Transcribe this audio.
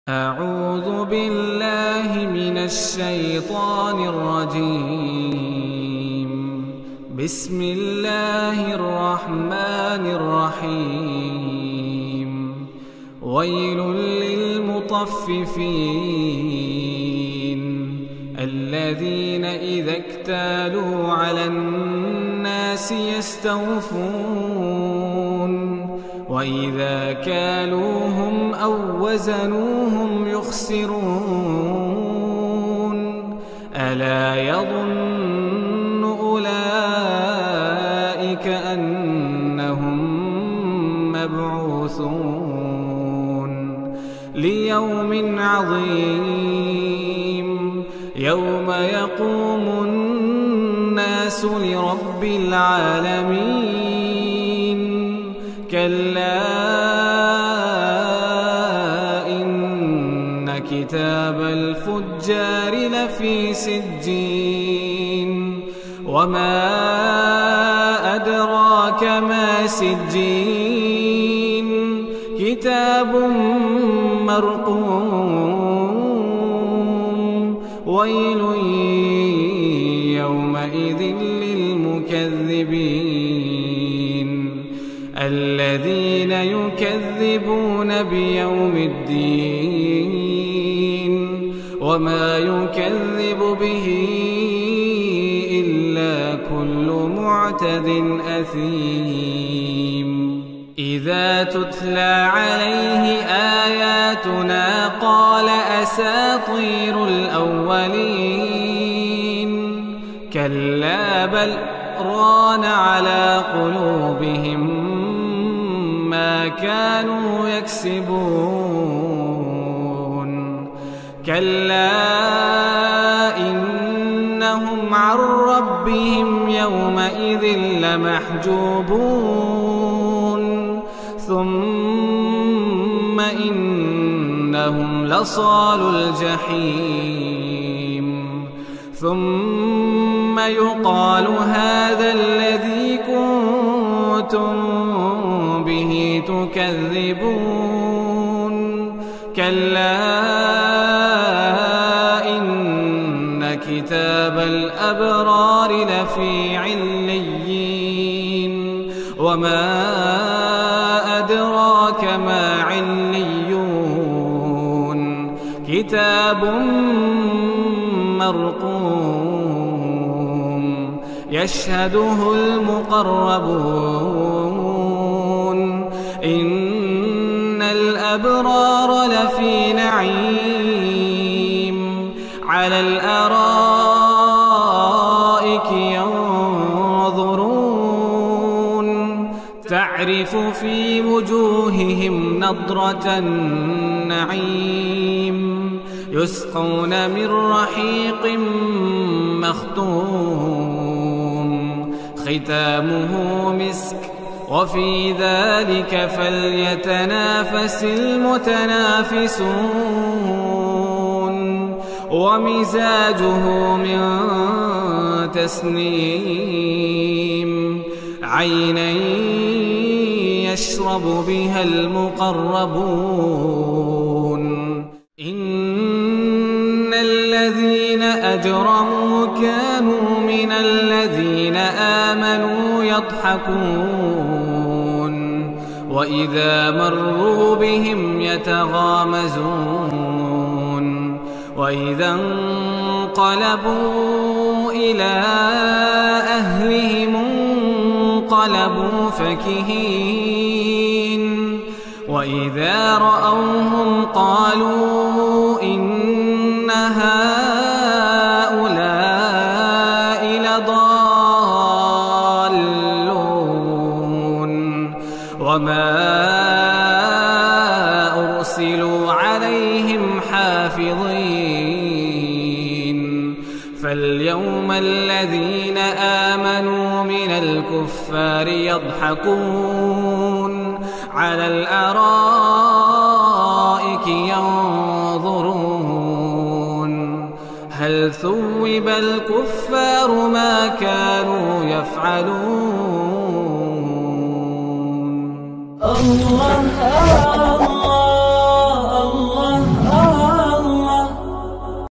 أعوذ بالله من الشيطان الرجيم. بسم الله الرحمن الرحيم. ويل للمطففين الذين إذا اكتالوا على الناس يستوفون وإذا كالوهم أو وزنوهم يخسرون. ألا يظن أولئك أنهم مبعوثون ليوم عظيم يوم يقوم الناس لرب العالمين. كلا إن كتاب الفجار لفي سجين. وما أدراك ما سجين. كتاب مرقوم. ويل يومئذ للمكذبين الذين يكذبون بيوم الدين. وما يكذب به إلا كل معتد أثيم. إذا تتلى عليه آياتنا قال أساطير الأولين. كلا بل ران على قلوبهم ما كانوا يكسبون. كلا إنهم عن ربهم يومئذ لمحجوبون. ثم إنهم لصالو الجحيم. ثم يقال هذا الذي كنتم به تكذبون. كلا إن كتاب الأبرار لفي عليين. وما أدراك ما عليون. كتاب مرقوم يشهده المقربون. إن الأبرار لفي نعيم على الأرائك ينظرون. تعرف في وجوههم نضرة النعيم. يسقون من رحيق مختوم ختامه مسك. وفي ذلك فليتنافس المتنافسون. ومزاجه من تسنيم. عينا يشرب بها المقربون. إن الذين أجرموا كانوا من الذين آمنوا يضحكون. وإذا مروا بهم يتغامزون. وإذا انقلبوا إلى أهلهم انقلبوا فكهين. وإذا رأوهم قالوا إن هؤلاء لضالون. وما أرسلوا عليهم حافظين. فاليوم الذين آمنوا من الكفار يضحكون على الأرائك ينظرون. هل ثوب الكفار ما كانوا يفعلون. الله الله